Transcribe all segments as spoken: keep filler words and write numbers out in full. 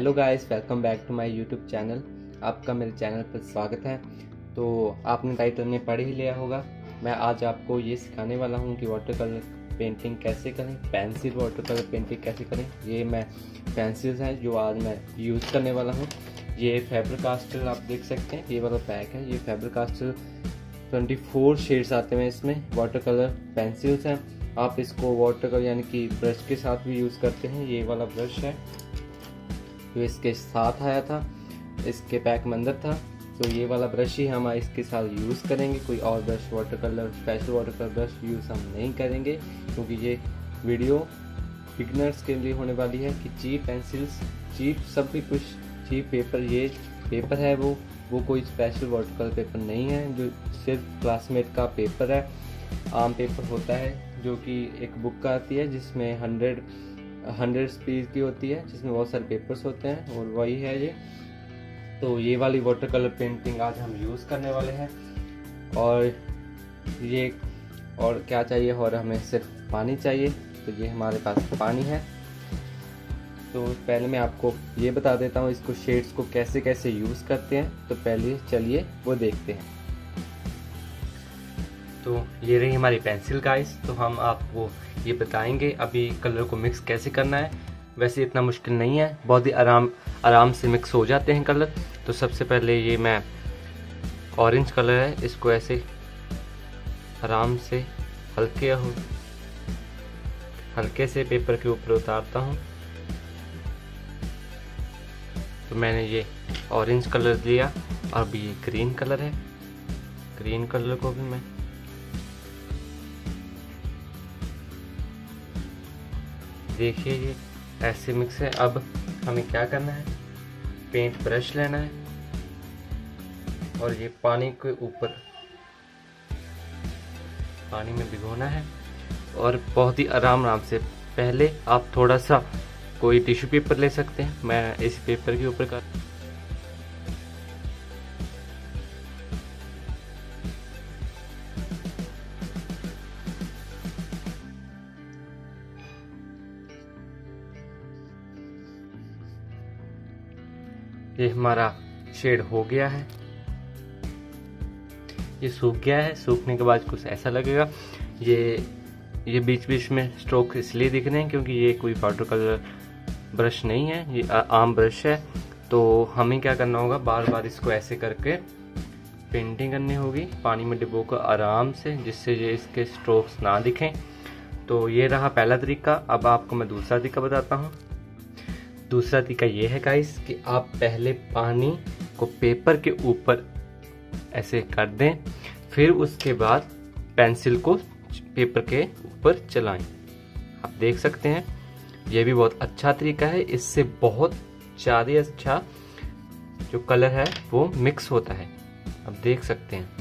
Hello guys, welcome back to my YouTube channel. आपका मेरे channel पर स्वागत है। तो आपने टाइटल में पढ़ ही लिया होगा। मैं आज आपको ये सिखाने वाला हूँ कि वाटर कलर पेंटिंग कैसे करें, पेंसिल वाटर कलर पेंटिंग कैसे करें। ये मैं पेंसिल्स हैं जो आज मैं यूज़ करने वाला हूँ। ये फैबर कास्टर आप देख सकते हैं, ये वाला पैक है। ये Faber Castell twenty four shades आते हैं इसमें। वाटर कलर पेंसिल्स हैं। आप इसको वाटर कलर यानी कि ब्रश के साथ भी यूज़ करते हैं। ये वाला ब्रश है जो इसके साथ आया था, इसके पैक में अंदर था। तो ये वाला ब्रश ही हम इसके साथ यूज़ करेंगे। कोई और brush water colour special water colour brush use हम नहीं करेंगे, क्योंकि ये वीडियो बिगनर्स के लिए होने वाली है कि चीप पेंसिल्स, चीप सब भी कुछ चीप पेपर, ये पेपर है वो वो कोई स्पेशल वाटर कलर पेपर नहीं है, जो सिर्फ क्लासमेट का पेपर है। आम पेपर होता है जो कि एक बुक का आती है जिसमें हंड्रेड हंड्रेड पीस की होती है, जिसमें बहुत सारे पेपर्स होते हैं, और वही है ये। तो ये वाली वाटर कलर पेंटिंग आज हम यूज़ करने वाले हैं। और ये और क्या चाहिए, और हमें सिर्फ पानी चाहिए। तो ये हमारे पास पानी है। तो पहले मैं आपको ये बता देता हूँ इसको शेड्स को कैसे कैसे यूज़ करते हैं। तो पहले चलिए वो देखते हैं। तो ये रही हमारी पेंसिल गाइस। तो हम आपको ये बताएंगे अभी कलर को मिक्स कैसे करना है। वैसे इतना मुश्किल नहीं है, बहुत ही आराम आराम से मिक्स हो जाते हैं कलर। तो सबसे पहले ये मैं ऑरेंज कलर है, इसको ऐसे आराम से हल्के हो हल्के से पेपर के ऊपर उतारता हूँ। तो मैंने ये ऑरेंज कलर लिया। और अभी ये ग्रीन कलर है, ग्रीन कलर को भी मैं देखिए ये ऐसे मिक्स है। अब हमें क्या करना है, पेंट ब्रश लेना है और ये पानी के ऊपर पानी में भिगोना है। और बहुत ही आराम आराम से, पहले आप थोड़ा सा कोई टिश्यू पेपर ले सकते हैं, मैं इस पेपर के ऊपर कर ये हमारा शेड हो गया है, ये सूख गया है। सूखने के बाद कुछ ऐसा लगेगा। ये ये बीच बीच में स्ट्रोक इसलिए दिख रहे हैं क्योंकि ये कोई वाटर कलर ब्रश नहीं है, ये आम ब्रश है। तो हमें क्या करना होगा, बार बार इसको ऐसे करके पेंटिंग करनी होगी पानी में डुबोकर आराम से, जिससे ये इसके स्ट्रोक्स ना दिखें। तो ये रहा पहला तरीका। अब आपको मैं दूसरा तरीका बताता हूँ। दूसरा तरीका ये है गाइस कि आप पहले पानी को पेपर के ऊपर ऐसे कर दें, फिर उसके बाद पेंसिल को पेपर के ऊपर चलाएं। आप देख सकते हैं ये भी बहुत अच्छा तरीका है। इससे बहुत ज़्यादा अच्छा जो कलर है वो मिक्स होता है। आप देख सकते हैं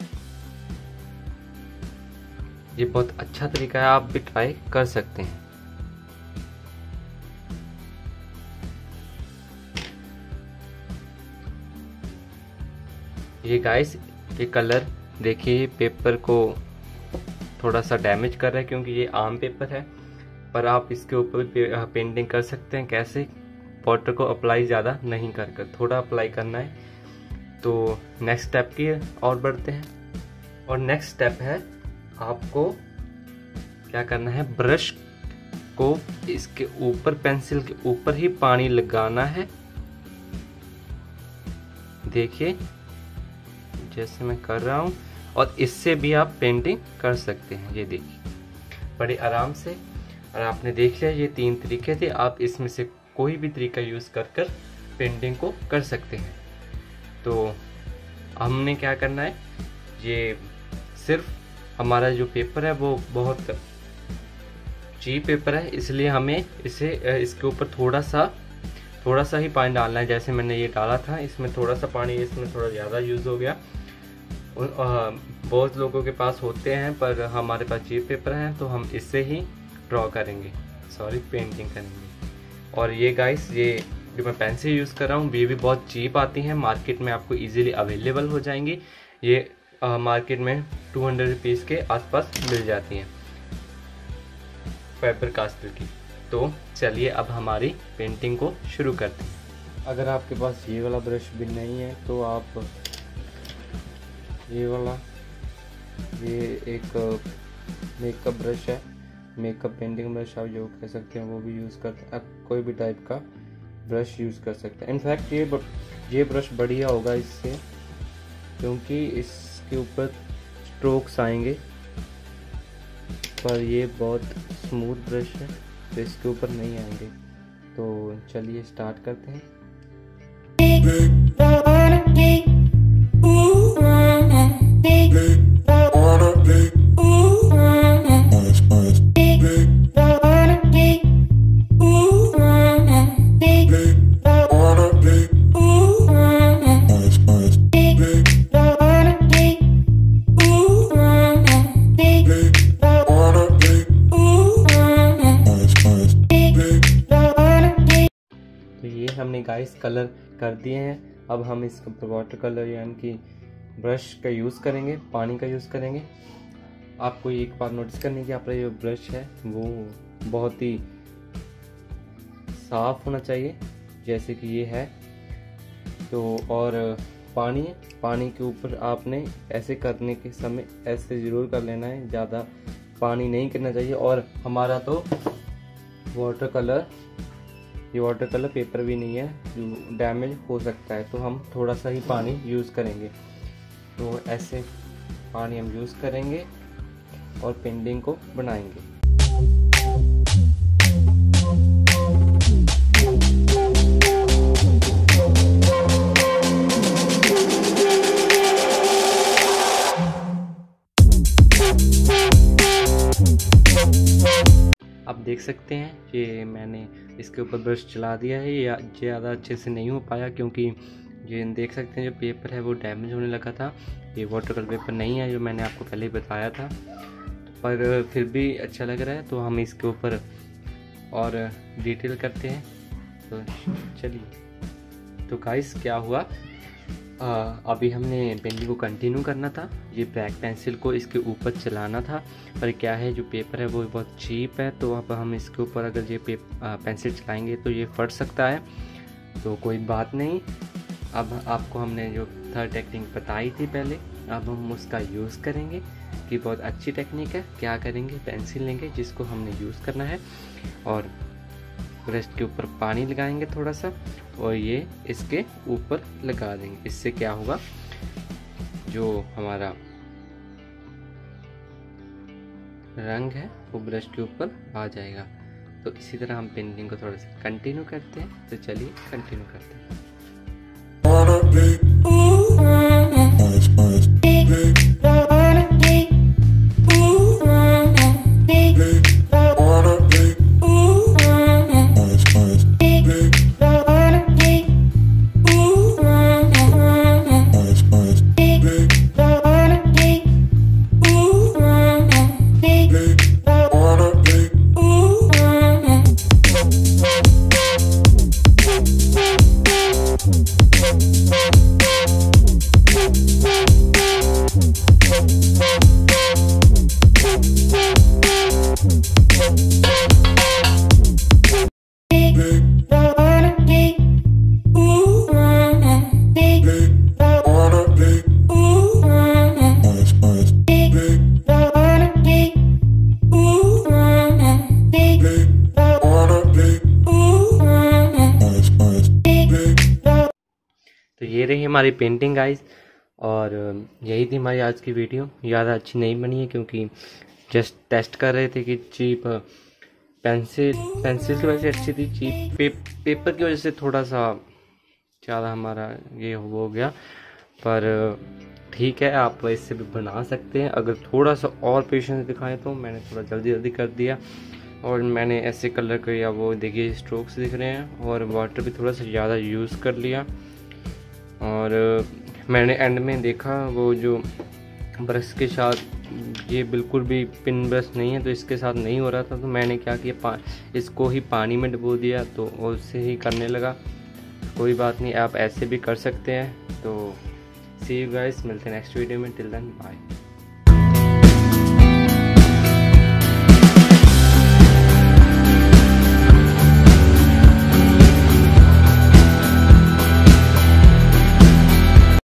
ये बहुत अच्छा तरीका है, आप भी ट्राई कर सकते हैं। ये गाइस ये कलर देखिए पेपर को थोड़ा सा डैमेज कर रहा है क्योंकि ये आम पेपर है, पर आप इसके ऊपर भी पेंटिंग कर सकते हैं। कैसे, वाटर को अप्लाई ज़्यादा नहीं कर कर थोड़ा अप्लाई करना है। तो नेक्स्ट स्टेप की और बढ़ते हैं। और नेक्स्ट स्टेप है आपको क्या करना है, ब्रश को इसके ऊपर पेंसिल के ऊपर ही पानी लगाना है। देखिए जैसे मैं कर रहा हूँ, और इससे भी आप पेंटिंग कर सकते हैं। ये देखिए बड़े आराम से। और आपने देख लिया ये तीन तरीके थे, आप इसमें से कोई भी तरीका यूज़ कर कर पेंटिंग को कर सकते हैं। तो हमने क्या करना है, ये सिर्फ हमारा जो पेपर है वो बहुत चीप पेपर है, इसलिए हमें इसे इसके ऊपर थोड़ा सा थोड़ा सा ही पानी डालना है। जैसे मैंने ये डाला था, इसमें थोड़ा सा पानी, इसमें थोड़ा ज़्यादा यूज़ हो गया। बहुत लोगों के पास होते हैं, पर हमारे पास चीप पेपर हैं तो हम इससे ही ड्रॉ करेंगे, सॉरी पेंटिंग करेंगे। और ये गाइस ये जो मैं पेंसिल यूज़ कर रहा हूँ ये भी बहुत चीप आती हैं, मार्केट में आपको इजीली अवेलेबल हो जाएंगी। ये आ, मार्केट में टू हंड्रेड रुपीज़ के आसपास मिल जाती हैं फैबर कास्टर की। तो चलिए अब हमारी पेंटिंग को शुरू करते हैं। अगर आपके पास ये वाला ब्रश भी नहीं है तो आप ये वाला, ये एक मेकअप ब्रश है, मेकअप पेंटिंग ब्रश आप जो कह सकते हैं वो भी यूज़ करते हैं। आप कोई भी टाइप का ब्रश यूज़ कर सकते हैं। इनफैक्ट ये ये ब्रश बढ़िया होगा इससे, क्योंकि इसके ऊपर स्ट्रोक्स आएंगे, पर ये बहुत स्मूथ ब्रश है तो इसके ऊपर नहीं आएंगे। तो चलिए स्टार्ट करते हैं। हमने गाइस कलर कर दिए हैं। अब हम इस वाटर कलर यानी कि ब्रश का यूज़ करेंगे, पानी का यूज़ करेंगे। आपको एक बात नोटिस करनी है कि आपका जो ब्रश है वो बहुत ही साफ होना चाहिए, जैसे कि ये है। तो और पानी पानी के ऊपर आपने ऐसे करने के समय ऐसे ज़रूर कर लेना है, ज़्यादा पानी नहीं करना चाहिए। और हमारा तो वाटर कलर ये वाटर कलर पेपर भी नहीं है, जो डैमेज हो सकता है, तो हम थोड़ा सा ही पानी यूज़ करेंगे। तो ऐसे पानी हम यूज़ करेंगे और पेंटिंग को बनाएंगे। आप देख सकते हैं ये मैंने इसके ऊपर ब्रश चला दिया है। ये ज़्यादा अच्छे से नहीं हो पाया क्योंकि ये देख सकते हैं जो पेपर है वो डैमेज होने लगा था। ये वाटर कलर पेपर नहीं है जो मैंने आपको पहले ही बताया था, पर फिर भी अच्छा लग रहा है। तो हम इसके ऊपर और डिटेल करते हैं। तो चलिए। तो गाइस क्या हुआ, आ, अभी हमने पेंटिंग को कंटिन्यू करना था। ये ब्लैक पेंसिल को इसके ऊपर चलाना था, पर क्या है जो पेपर है वो बहुत चीप है, तो अब हम इसके ऊपर अगर ये पेपर पेंसिल चलाएंगे तो ये फट सकता है। तो कोई बात नहीं, अब आपको हमने जो थर्ड टेक्निक बताई थी पहले, अब हम उसका यूज़ करेंगे कि बहुत अच्छी टेक्निक है। क्या करेंगे, पेंसिल लेंगे जिसको हमने यूज़ करना है और ब्रश के ऊपर पानी लगाएंगे थोड़ा सा और ये इसके ऊपर लगा देंगे। इससे क्या होगा, जो हमारा रंग है वो ब्रश के ऊपर आ जाएगा। तो इसी तरह हम पेंटिंग को थोड़ा सा कंटिन्यू करते हैं। तो चलिए कंटिन्यू करते हैं। तो ये रही हमारी पेंटिंग गाइस, और यही थी हमारी आज की वीडियो। ज़्यादा अच्छी नहीं बनी है क्योंकि जस्ट टेस्ट कर रहे थे कि चीप पेंसिल पेंसिल की वजह से अच्छी थी, चीप पे, पेपर की वजह से थोड़ा सा ज़्यादा हमारा ये हो गया। पर ठीक है, आप इससे भी बना सकते हैं अगर थोड़ा सा और पेशेंस दिखाएं। तो मैंने थोड़ा जल्दी जल्दी कर दिया और मैंने ऐसे कलर किया, वो देखिए स्ट्रोक्स दिख रहे हैं, और वाटर भी थोड़ा सा ज़्यादा यूज़ कर लिया। और मैंने एंड में देखा वो जो ब्रश के साथ ये बिल्कुल भी पिन ब्रश नहीं है, तो इसके साथ नहीं हो रहा था। तो मैंने क्या किया, पा इसको ही पानी में डुबो दिया, तो उससे ही करने लगा। कोई बात नहीं, आप ऐसे भी कर सकते हैं। तो सी यू गाइस, मिलते हैं नेक्स्ट वीडियो में। Till then bye.